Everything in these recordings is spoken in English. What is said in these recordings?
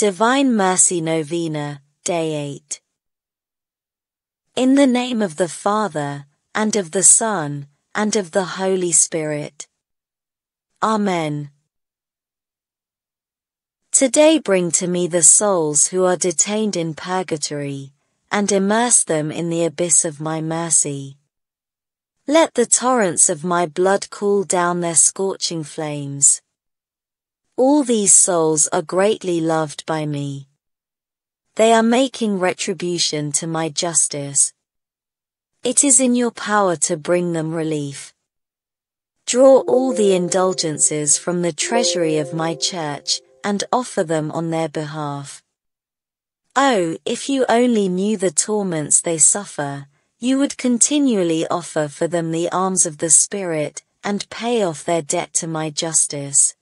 Divine Mercy Novena, Day 8. In the name of the Father, and of the Son, and of the Holy Spirit. Amen. Today bring to me the souls who are detained in purgatory, and immerse them in the abyss of my mercy. Let the torrents of my blood cool down their scorching flames. All these souls are greatly loved by me. They are making retribution to my justice. It is in your power to bring them relief. Draw all the indulgences from the treasury of my church, and offer them on their behalf. Oh, if you only knew the torments they suffer, you would continually offer for them the alms of the Spirit, and pay off their debt to my justice.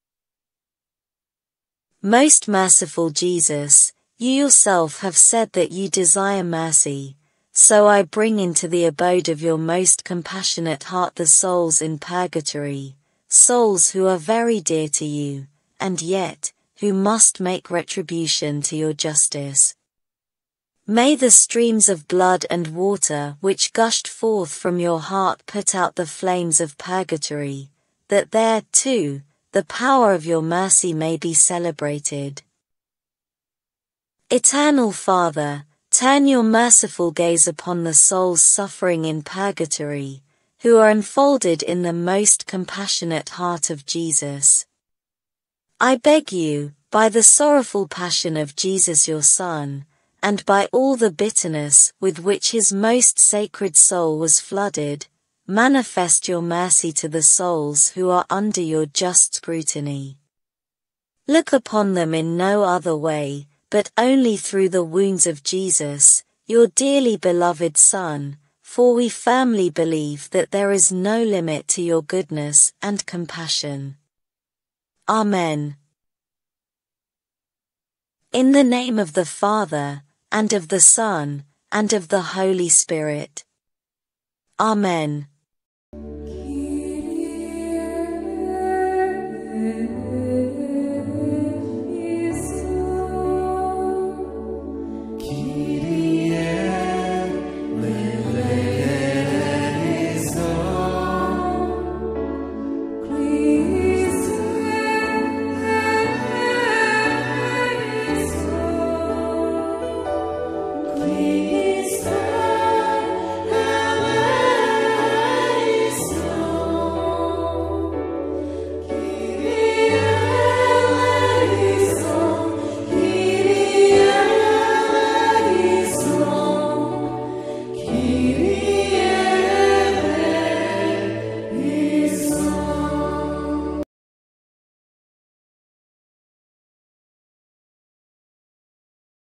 Most merciful Jesus, you yourself have said that you desire mercy, so I bring into the abode of your most compassionate heart the souls in purgatory, souls who are very dear to you, and yet, who must make retribution to your justice. May the streams of blood and water which gushed forth from your heart put out the flames of purgatory, that there, too, the power of your mercy may be celebrated. Eternal Father, turn your merciful gaze upon the souls suffering in purgatory, who are enfolded in the most compassionate heart of Jesus. I beg you, by the sorrowful passion of Jesus your Son, and by all the bitterness with which his most sacred soul was flooded, manifest your mercy to the souls who are under your just scrutiny. Look upon them in no other way, but only through the wounds of Jesus, your dearly beloved Son, for we firmly believe that there is no limit to your goodness and compassion. Amen. In the name of the Father, and of the Son, and of the Holy Spirit. Amen.